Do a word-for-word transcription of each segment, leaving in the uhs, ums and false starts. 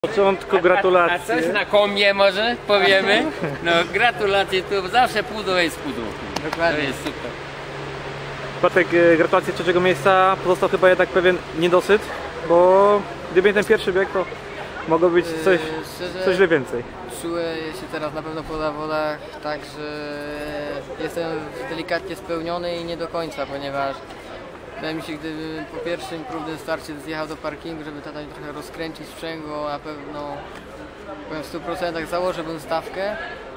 Na początku gratulacje. A, a coś na komie może powiemy? No gratulacje, to zawsze pudło jest pudło. Dokładnie. To jest super. Bartek, gratulacje trzeciego miejsca. Pozostał chyba jednak pewien niedosyt, bo gdyby nie ten pierwszy bieg, to mogło być coś, Szczerze, coś więcej. Czuję się teraz na pewno po zawodach tak, że jestem delikatnie spełniony i nie do końca, ponieważ wydaje mi się, gdybym po pierwszym próbnym starcie zjechał do parkingu, żeby tata trochę rozkręcić sprzęgło, na pewno powiem w stu procentach założyłbym stawkę.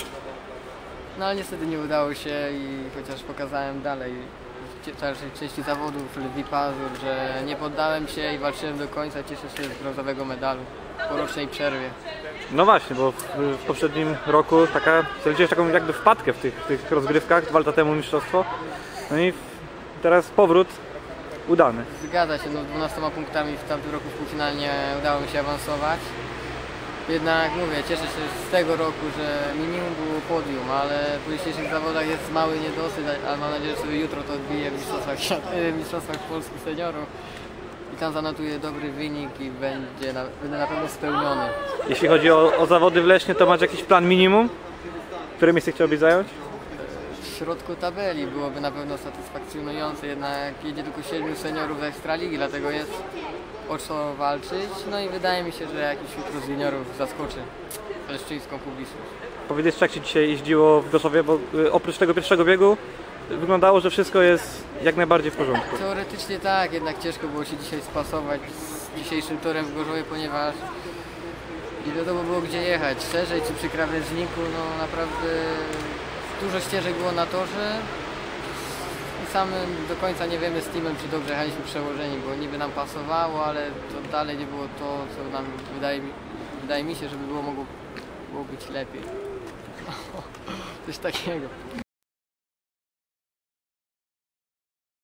No ale niestety nie udało się i chociaż pokazałem dalej w dalszej części zawodów lwi pazur, że nie poddałem się i walczyłem do końca, cieszę się z brązowego medalu po rocznej przerwie. No właśnie, bo w, w poprzednim roku taka, zaliczyłeś taką jakby wpadkę w tych, w tych rozgrywkach, dwa lata temu mistrzostwo. No i teraz powrót udany. Zgadza się, no dwunastoma punktami w tamtym roku w półfinalnie udało mi się awansować. Jednak mówię, cieszę się z tego roku, że minimum było podium, ale po dzisiejszych zawodach jest mały niedosyt, ale mam nadzieję, że sobie jutro to odbiję w mistrzostwach, w mistrzostwach polskich seniorów. I tam zanotuję dobry wynik i będzie na, będę na pewno spełniony. Jeśli chodzi o, o zawody w Lesznie, to masz jakiś plan minimum? Które miejsce chciałbyś zająć? W środku tabeli byłoby na pewno satysfakcjonujące, jednak jedzie tylko siedmiu seniorów z Ekstraligi, dlatego jest o co walczyć. No i wydaje mi się, że jakiś jutro z juniorów zaskoczy leszczyńską publiczność. Powiedz, jak Ci dzisiaj jeździło w Gorzowie, bo y, oprócz tego pierwszego biegu wyglądało, że wszystko jest jak najbardziej w porządku. Teoretycznie tak, jednak ciężko było się dzisiaj spasować z dzisiejszym torem w Gorzowie, ponieważ nie wiadomo było gdzie jechać. Szerzej czy przy krawężniku, no naprawdę dużo ścieżek było na torze i sam do końca nie wiemy z teamem, czy dobrze jechaliśmy przełożeni, bo niby nam pasowało, ale to dalej nie było to, co nam wydaje mi, wydaje mi się, żeby było mogło było być lepiej. Coś takiego.